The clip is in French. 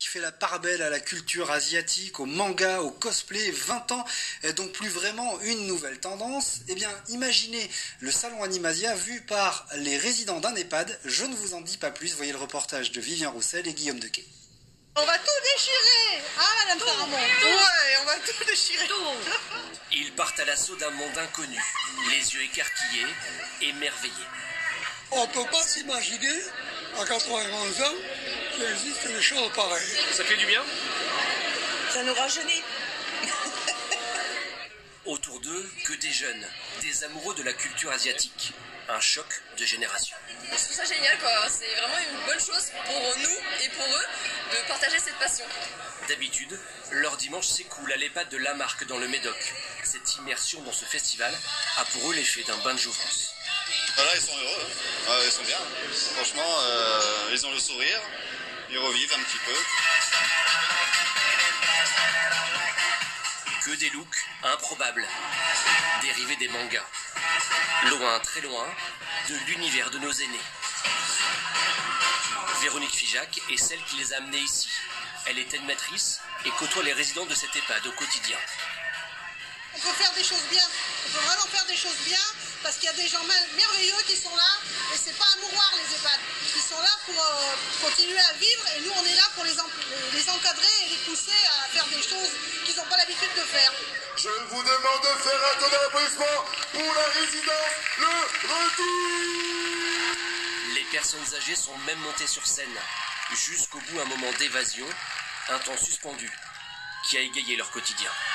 fait la part belle à la culture asiatique, au manga, au cosplay, 20 ans est donc plus vraiment une nouvelle tendance. Eh bien, imaginez le salon Animasia vu par les résidents d'un EHPAD. Je ne vous en dis pas plus, voyez le reportage de Vivien Roussel et Guillaume Dequet. On va tout déchirer, hein Madame Saramon? Ouais, on va tout déchirer. Ils partent à l'assaut d'un monde inconnu, les yeux écarquillés, émerveillés. On ne peut pas s'imaginer, à 91 ans, qu'il existe des choses pareilles. Ça fait du bien? Ça nous rajeunit. Autour d'eux, que des jeunes, des amoureux de la culture asiatique. Un choc de génération. Je trouve ça génial, quoi. C'est vraiment une bonne chose pour nous et pour eux de partager cette passion. D'habitude, leur dimanche s'écoule à l'EHPAD de Lamarque dans le Médoc. Cette immersion dans ce festival a pour eux l'effet d'un bain de jouvence. Voilà, ils sont heureux, hein. Ils sont bien. Franchement, ils ont le sourire, ils revivent un petit peu. Que des looks improbables, dérivés des mangas. Loin, très loin, de l'univers de nos aînés. Véronique Figeac est celle qui les a amenés ici. Elle est animatrice et côtoie les résidents de cet EHPAD au quotidien. On peut faire des choses bien, on peut vraiment faire des choses bien, parce qu'il y a des gens merveilleux qui sont là, et c'est pas un mouroir les EHPAD. Ils sont là pour continuer à vivre, et nous on est là pour les encadrer et les pousser à faire des choses qu'ils n'ont pas l'habitude de faire. Je vous demande de faire un tonnerre d'applaudissements pour la résidence, le retour. Les personnes âgées sont même montées sur scène, jusqu'au bout un moment d'évasion, un temps suspendu, qui a égayé leur quotidien.